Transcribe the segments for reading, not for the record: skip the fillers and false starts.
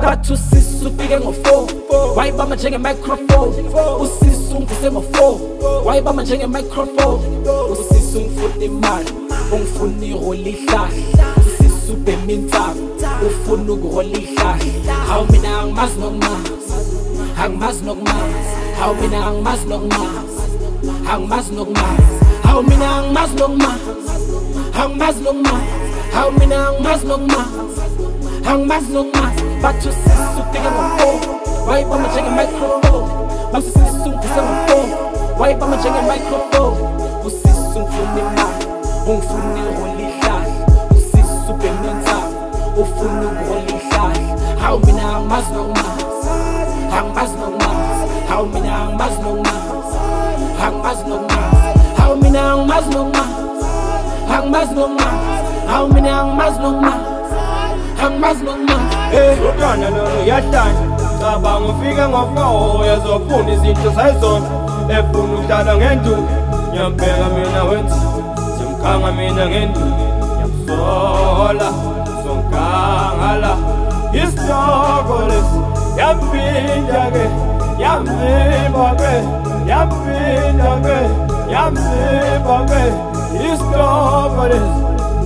Bathi usisi ufike ngo4 wayibamba njenge-microphone. Usisi ungivuse ngo4 wayibamba njenge-microphone. Usisi ungifuna imali ungifuna iroli ihlahla. Usisi ubhema intamo ufuna ukurola ihlahla. Hawu mina angimazi nokumazi, angimazi nokumazi. Hawu mina angimazi nokumazi, angimazi nokumazi. Hawu mina angimazi nokumazi, angimazi nokumazi. Hawu mina angimazi nokumazi, angimazi nokumazi. Bathi usisi ufike ngo4 wayibamba njenge-microphone. Usisi ungivuse ngo4 wayibamba njenge-microphone. Usisi ungifuna imali ungifuna iroli ihlahla. Usisi ubhema intamo ufuna ukurola ihlahla. Hawu mina angimazi nokumazi, angimazi nokumazi. Hawu mina angimazi nokumazi, angimazi nokumazi. Hawu mina angimazi nokumazi, angimazi nokumazi. Hawu mina angimazi nokumazi, angimazi nokumazi. Uthanda lolo yahlanya cabanga ufike ngo4 yazofuna izinto sayizona. Efuna ukudlala ngenduku ngiyambheka mina wenza simkhanga mina ngenduku ngiyamsola sonkangala. Isitoko lesi yampinda-ke yamvimba-ke yampinda-ke yamvimba-ke. Isitoko lesi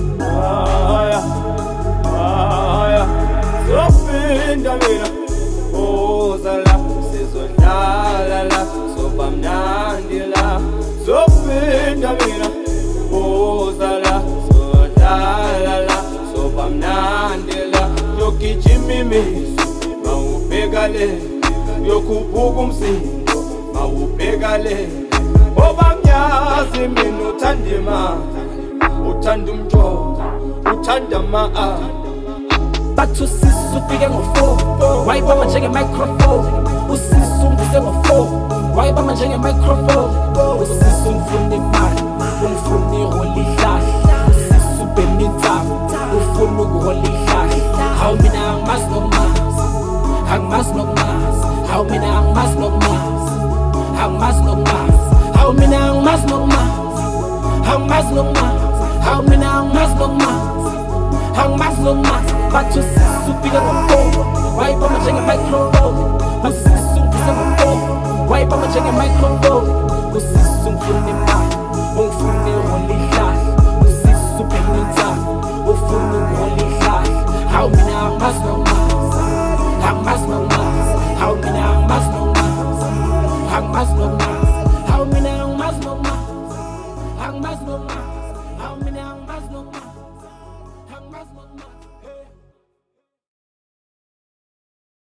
sopinda mina uza la sizodlala la soba mnandi la. Sopinda mina uza la sizodlala la soba mnandi la. Yogijima imizwa mawubheka le, yokhuphuka umsindo mawubheka le. Ngoba ngiyazi mina uthanda imali, uthanda umjovo, uthanda ama-a. Bathi usisi ufike ngo4 wayibamba njenge-microphone. Usisi ungivuse ngo4 wayibamba njenge-microphone. Usisi ungifuna imali ungifuna iroli ihlahla. Usisi ubhema intamo ufuna ukurola ihlahla. Hawu mina angimazi nokumazi, angimazi nokumazi. Hawu mina angimazi nokumazi, angimazi nokumazi. Hawu mina angimazi nokumazi, angimazi nokumazi. Hawu mina angimazi nokumazi, angimazi nokumazi. Bathi usisi ufike ngo4 wayibamba njenge-microphone. Usisi ungivuse ngo4 wayibamba njenge-microphone. Usisi ungifuna imali ungifuna iroli ihlahla. Usisi ubhema intamo ufuna ukurola ihlahla. Hawu mina angimazi nokumazi, angimazi nokumazi. Hawu mina angimazi nokumazi, angimazi nokumazi. Hawu mina angimazi nokumazi, angimazi nokumazi. Hawu mina angimazi nokumazi.